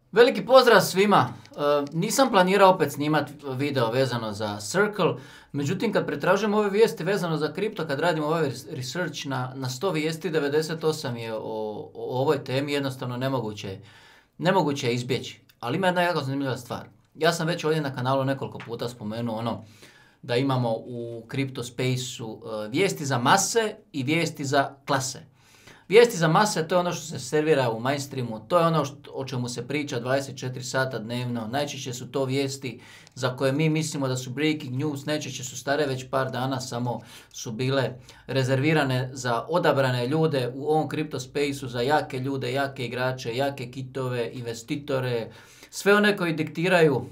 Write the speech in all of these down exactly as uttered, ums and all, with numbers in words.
Veliki pozdrav svima. E, nisam planirao opet snimati video vezano za Circle, međutim kad pretražujem ove vijesti vezano za kripto, kad radim ovaj research na, na sto vijesti, devedeset osam je o, o ovoj temi jednostavno nemoguće, nemoguće je izbjeći. Ali ima jedna jako zanimljiva stvar. Ja sam već ovdje na kanalu nekoliko puta spomenuo ono da imamo u kripto spaceu e, vijesti za mase i vijesti za klase. Vijesti za mase, to je ono što se servira u mainstreamu, to je ono što, o čemu se priča dvadeset četiri sata dnevno. Najčešće su to vijesti za koje mi mislimo da su breaking news, najčešće su stare već par dana, samo su bile rezervirane za odabrane ljude u ovom kripto spaceu, za jake ljude, jake igrače, jake kitove, investitore, sve one koji diktiraju uh,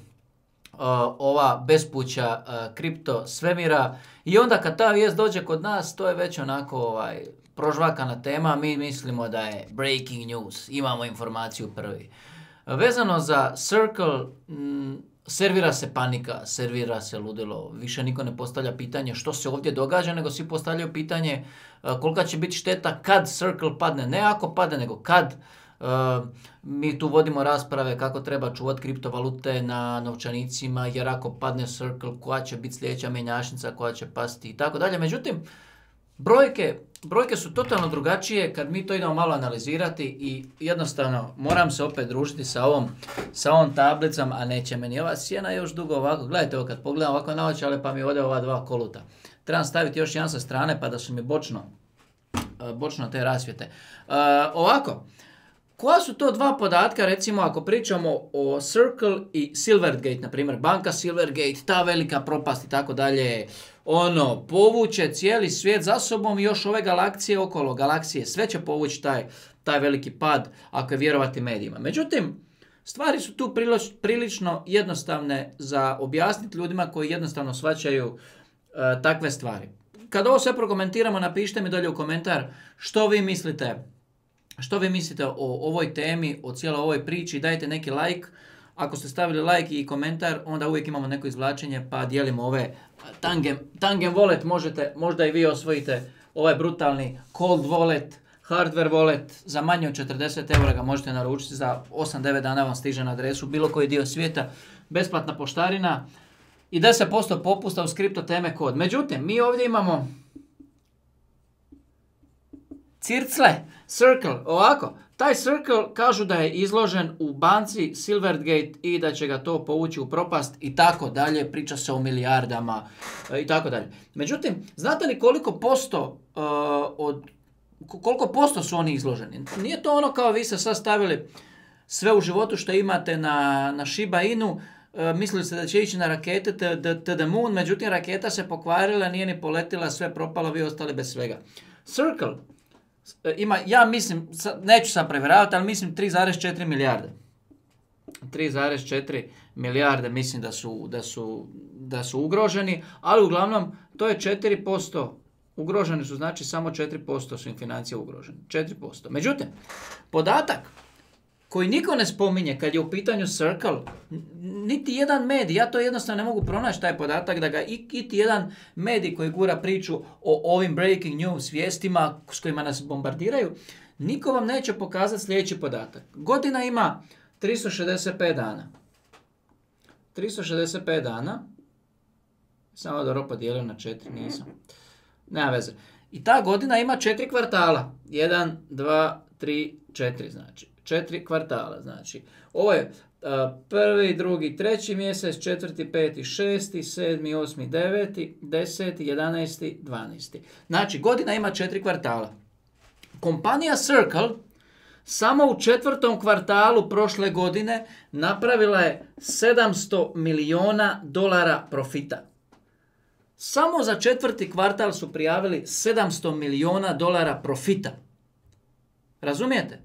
ova bespuća uh, kripto svemira. I onda kad ta vijest dođe kod nas, to je već onako ovaj... prožvakana tema, mi mislimo da je breaking news, imamo informaciju prvi. Vezano za Circle, m, servira se panika, servira se ludilo, više niko ne postavlja pitanje što se ovdje događa, nego svi postavljaju pitanje uh, kolika će biti šteta kad Circle padne, ne ako padne, nego kad. Uh, mi tu vodimo rasprave kako treba čuvati kriptovalute na novčanicima, jer ako padne Circle, koja će biti sljedeća mjenjačnica, koja će pasti i tako dalje. Međutim, Brojke, brojke su totalno drugačije kad mi to idemo malo analizirati i jednostavno moram se opet družiti sa ovom, sa ovom tablicom, a neće meni ova sjena još dugo ovako. Gledajte ovo kad pogledam ovako naočale pa mi ode ova dva koluta. Trebam staviti još jedan sa strane pa da su mi bočno, bočno te rasvjete. Uh, ovako, koja su to dva podatka, recimo ako pričamo o Circle i Silvergate, na primjer banka Silvergate, ta velika propast i tako dalje, ono, povuče cijeli svijet za sobom i još ove galaksije okolo galaksije, sve će povući taj, taj veliki pad ako je vjerovati medijima. Međutim, stvari su tu prilič, prilično jednostavne za objasniti ljudima koji jednostavno shvaćaju uh, takve stvari. Kad ovo sve prokomentiramo, napišite mi dolje u komentar što vi mislite Što vi mislite o ovoj temi, o cijeloj ovoj priči, dajte neki like. Ako ste stavili like i komentar, onda uvijek imamo neko izvlačenje pa dijelimo ove Tangem, Tangem wallet, možete, možda i vi osvojite ovaj brutalni cold wallet, hardware wallet, za manje od četrdeset eura ga možete naručiti, za osam devet dana vam stiže na adresu bilo koji dio svijeta, besplatna poštarina i deset posto popusta uz kripto teme kod. Međutim, mi ovdje imamo Circle, Circle, ovako, taj Circle kažu da je izložen u banci Silvergate i da će ga to povući u propast i tako dalje, priča se o milijardama e, i tako dalje. Međutim, znate li koliko posto uh, od, koliko posto su oni izloženi? Nije to ono kao vi se sad stavili sve u životu što imate na, na Shiba Inu, uh, mislili ste da će ići na rakete to the moon, međutim raketa se pokvarila, nije ni poletila, sve propalo, vi ostali bez svega. Circle ima, ja mislim, neću sad prevjeravati, ali mislim tri zarez četiri milijarde. tri zarez četiri milijarde mislim da su, da, su, da su ugroženi, ali uglavnom to je četiri posto. Ugroženi su, znači samo četiri posto su im financije ugrožene. četiri posto. Međutim, podatak koji niko ne spominje kad je u pitanju Circle, niti jedan medij, ja to jednostavno ne mogu pronaći taj podatak da ga iti jedan medij koji gura priču o ovim breaking news vijestima s kojima nas bombardiraju, niko vam neće pokazati sljedeći podatak. Godina ima tristo šezdeset pet dana. tristo šezdeset pet dana. Samo da ovo podijelio na četiri, nisam. Nema veze. I ta godina ima četiri kvartala. jedan, dva, tri, četiri znači. Četiri kvartala, znači. Ovo je uh, prvi, drugi, treći mjesec, četvrti, peti, šesti, sedmi, osmi, deveti, deseti, jedanaesti, dvanaesti. Znači, godina ima četiri kvartala. Kompanija Circle samo u četvrtom kvartalu prošle godine napravila je sedamsto milijuna dolara profita. Samo za četvrti kvartal su prijavili sedamsto milijuna dolara profita. Razumijete?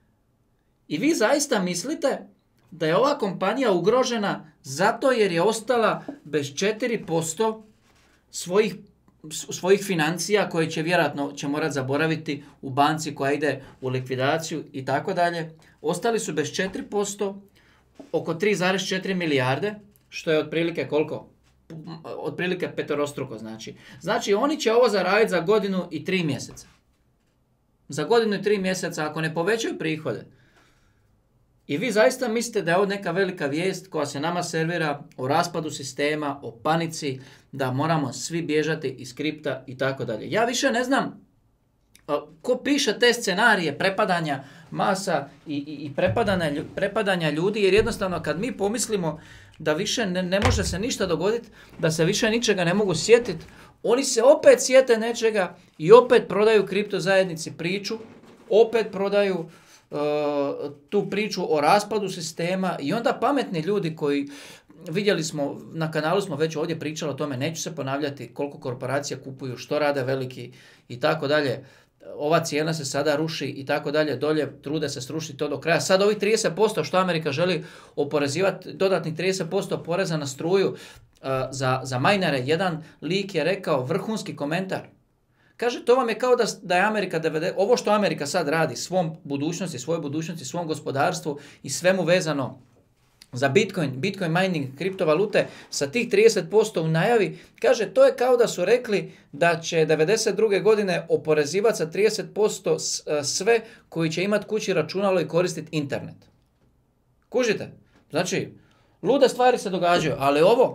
I vi zaista mislite da je ova kompanija ugrožena zato jer je ostala bez četiri posto svojih, svojih financija koje će vjerojatno će morati zaboraviti u banci koja ide u likvidaciju i tako dalje. Ostali su bez četiri posto, oko tri zarez četiri milijarde, što je otprilike koliko? Otprilike peterostruko znači. Znači oni će ovo zaraditi za godinu i tri mjeseca. Za godinu i tri mjeseca ako ne povećaju prihode, I vi zaista mislite da je ovo neka velika vijest koja se nama servira o raspadu sistema, o panici, da moramo svi bježati iz kripta i tako dalje. Ja više ne znam ko piše te scenarije prepadanja masa i, i, i prepadanja, prepadanja ljudi, jer jednostavno kad mi pomislimo da više ne, ne može se ništa dogoditi, da se više ničega ne mogu sjetiti, oni se opet sjete nečega i opet prodaju kripto zajednici priču, opet prodaju uh, tu priču o raspadu sistema i onda pametni ljudi koji, vidjeli smo, na kanalu smo već ovdje pričali o tome, neću se ponavljati koliko korporacija kupuju, što rade veliki i tako dalje. Ova cijena se sada ruši i tako dalje, dolje trude se srušiti to do kraja. Sad ovih trideset posto što Amerika želi oporezivati, dodatnih trideset posto poreza na struju uh, za, za majnere. Jedan lik je rekao vrhunski komentar. Kaže, to vam je kao da, da je Amerika devedeset ovo što Amerika sad radi svom budućnosti, svojoj budućnosti, svom gospodarstvu i svemu vezano za Bitcoin, Bitcoin mining, kriptovalute, sa tih trideset posto u najavi, kaže, to je kao da su rekli da će devedeset druge godine oporezivati sa trideset posto sve koji će imati kući računalo i koristiti internet. Kužite? Znači, lude stvari se događaju, ali ovo,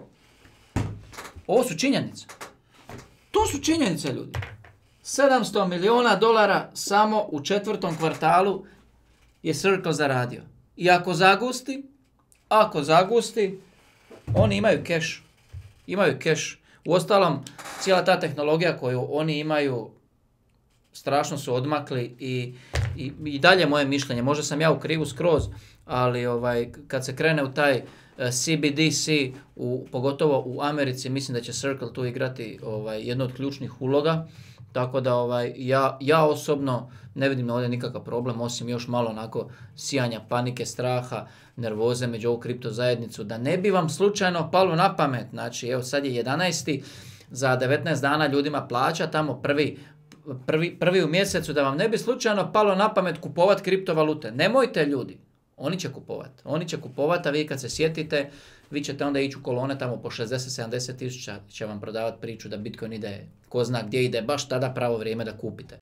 ovo su činjenice. To su činjenice, ljudi. sedamsto milijuna dolara samo u četvrtom kvartalu je Circle zaradio. I ako zagusti, Ako zagusti, oni imaju keš. Imaju keš. Uostalom, cijela ta tehnologija koju oni imaju, strašno su odmakli i, i, i dalje moje mišljenje. Možda sam ja u krivu skroz, ali ovaj, kad se krene u taj uh, C B D C, u, pogotovo u Americi, mislim da će Circle tu igrati ovaj, jednu od ključnih uloga. Tako da ovaj, ja, ja osobno ne vidim ovdje nikakav problem, osim još malo onako sijanja panike, straha, nervoze među ovu kripto zajednicu, da ne bi vam slučajno palo na pamet. Znači, evo sad je jedanaesti za devetnaest dana ljudima plaća, tamo prvi, prvi, prvi u mjesecu, da vam ne bi slučajno palo na pamet kupovati kriptovalute. Nemojte, ljudi, oni će kupovati. Oni će kupovati, a vi kad se sjetite, vi ćete onda ići u kolone tamo po šezdeset sedamdeset tisuća, će vam prodavati priču da Bitcoin ide, ko zna gdje ide, baš tada pravo vrijeme da kupite.